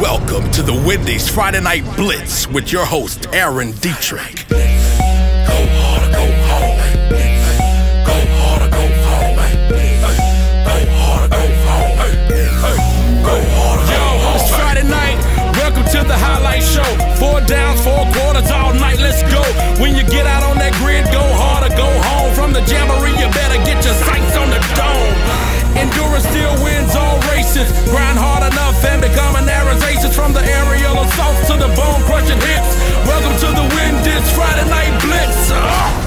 Welcome to the Wendy's Friday Night Blitz with your host, Aaron Dietrich. Go harder, go home. Go harder, go home. Go harder, go home. Go harder, Yo, it's Friday night. Welcome to the highlight show. 4 downs, 4 quarters all night. Let's go. When you get out on that grid, go harder, go home. From the jamboree, you better get your sights on the dome. Endurance still wins all races. Grind hard enough and become an Arizona. From the aerial assaults to the bone crushing hits. Welcome to the Wendy's Friday Night Blitz.